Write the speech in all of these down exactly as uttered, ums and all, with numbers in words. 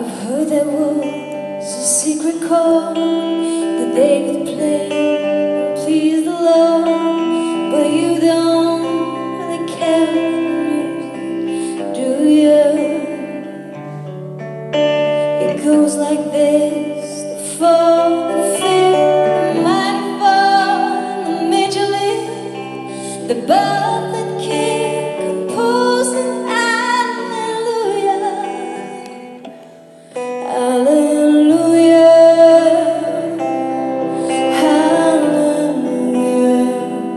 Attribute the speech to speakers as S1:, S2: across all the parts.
S1: I've heard there was a secret chord that they would play and please the Lord, but you don't really care for music, do you? It goes like this: the fourth, the fifth, the minor fall, and the major lift, the birth that king composed an hallelujah, hallelujah, hallelujah,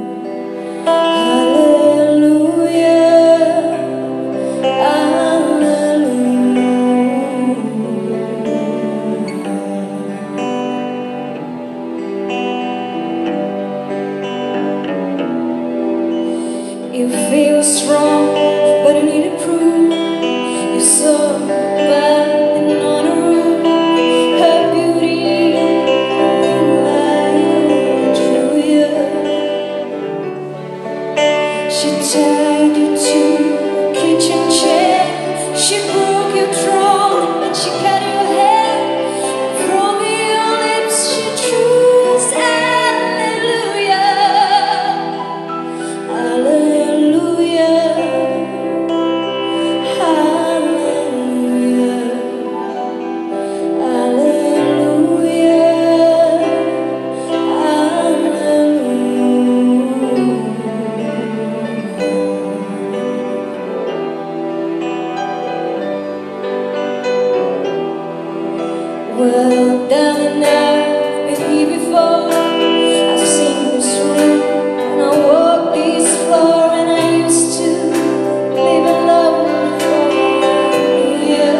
S1: you feel strong, but you need to prove you're so bad and on a room. Her beauty like Julia. She tied you to a kitchen chair. She broke your throne and she cut your hair. From your lips she chose hallelujah, hallelujah, hallelujah, hallelujah, hallelujah. Well, darling, I've been here before. I've seen this room and I walk this floor, and I used to live alone for you.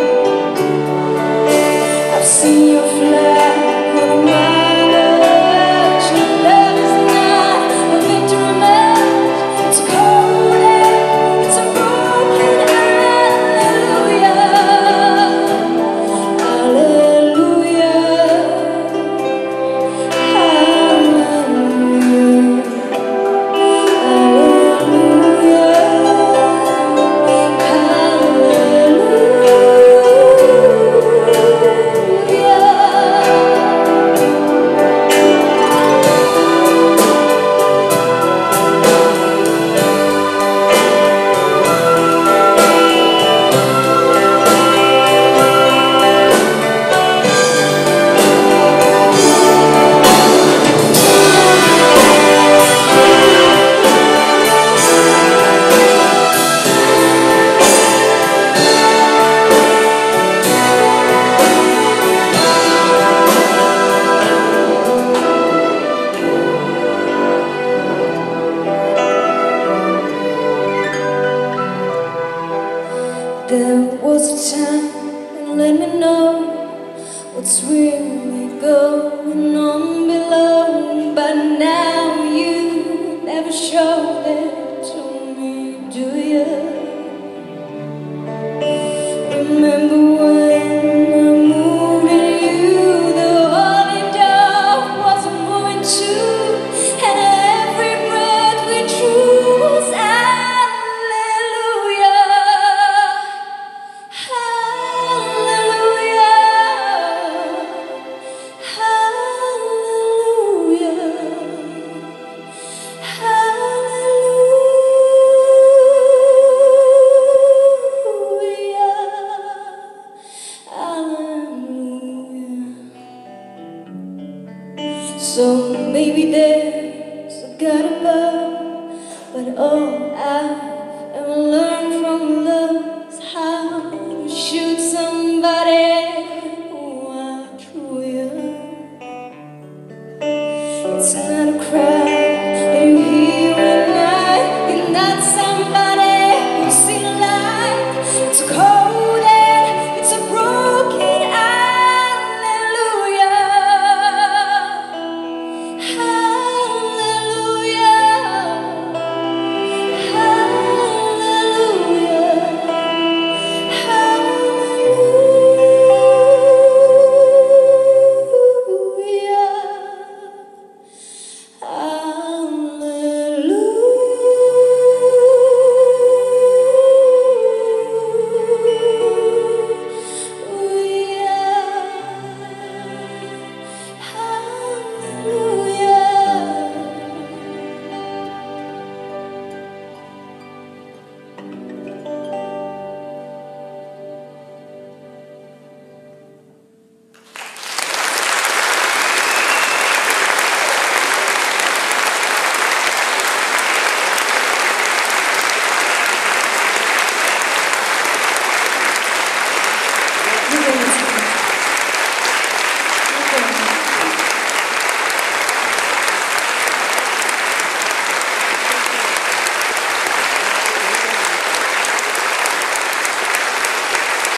S1: I've seen your flag on a march. Your love is not a victory match. It's cold and it's a broken hallelujah, hallelujah, hallelujah, there was a time when let me know what's really going on below, but now you never show it.